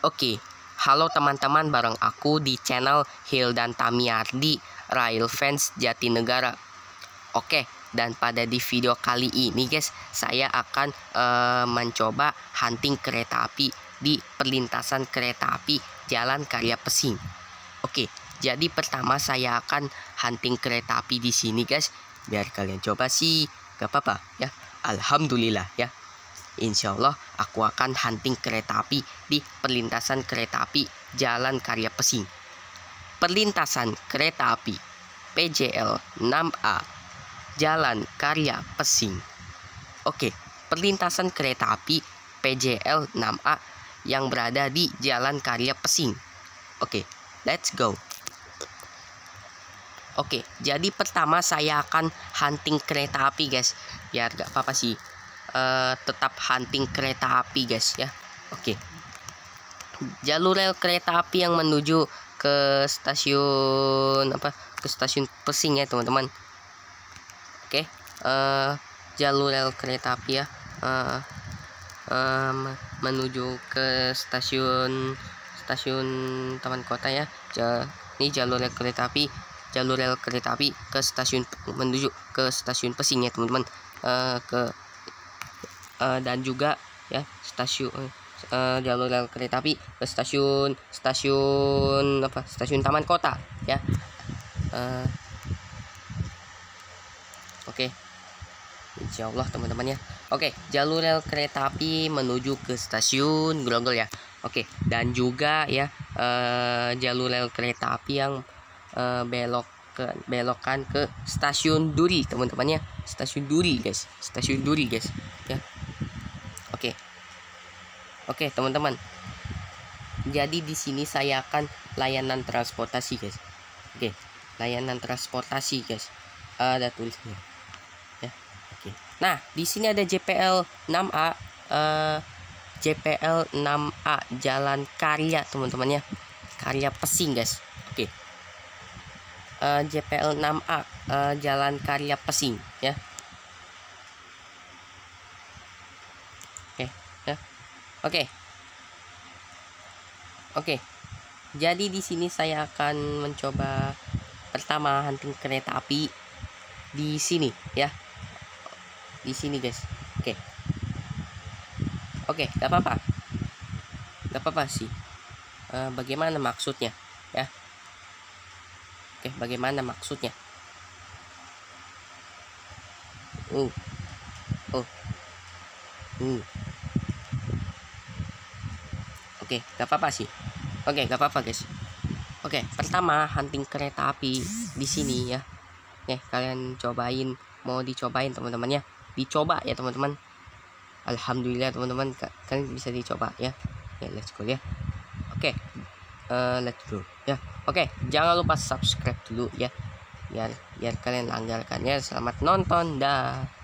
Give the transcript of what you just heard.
Oke, halo teman-teman, bareng aku di channel Hildan Tamiardi, Rail Fans Jatinegara. Oke, dan pada di video kali ini guys, saya akan mencoba hunting kereta api di perlintasan kereta api Jalan Karya Pesing. Oke, jadi pertama saya akan hunting kereta api di sini guys. Biar kalian coba sih, gak apa-apa ya. Alhamdulillah ya. Insya Allah aku akan hunting kereta api di perlintasan kereta api Jalan Karya Pesing. Perlintasan kereta api PJL 6A Jalan Karya Pesing. Oke, perlintasan kereta api PJL 6A yang berada di Jalan Karya Pesing. Oke, let's go. Oke, jadi pertama saya akan hunting kereta api guys. Biar gak apa-apa sih, tetap hunting kereta api guys ya. Oke, jalur rel kereta api yang menuju ke stasiun ke stasiun Pesing ya teman-teman. Oke, jalur rel kereta api ya, menuju ke stasiun Taman Kota ya. Ini jalur rel kereta api ke stasiun, menuju ke stasiun Pesing ya teman-teman. Dan juga ya jalur rel kereta api ke stasiun Taman Kota ya. Oke, insya Allah teman-teman ya. Oke, jalur rel kereta api menuju ke stasiun Grogol ya. Oke, dan juga ya jalur rel kereta api yang belokan ke stasiun Duri teman-teman ya. Stasiun Duri guys ya. Oke teman-teman, jadi di sini saya akan layanan transportasi guys. Oke, layanan transportasi guys, ada tulisnya ya. Oke, nah di sini ada JPL 6A, JPL 6A Jalan Karya teman-teman ya, Karya Pesing guys. Oke, JPL 6A Jalan Karya Pesing ya. Oke, jadi di sini saya akan mencoba pertama hunting kereta api di sini ya, di sini guys. Oke, gak apa-apa sih. Bagaimana maksudnya ya? Oke, bagaimana maksudnya? Oke, gak apa-apa sih. Oke, gak apa-apa guys. Oke, pertama hunting kereta api di sini ya. Kalian cobain, mau dicobain teman-teman ya. Dicoba ya teman-teman. Alhamdulillah teman-teman, kalian bisa dicoba ya. Let's go ya. Oke, let's go ya. Oke, jangan lupa subscribe dulu ya. Biar kalian langgarkan ya. Selamat nonton dah.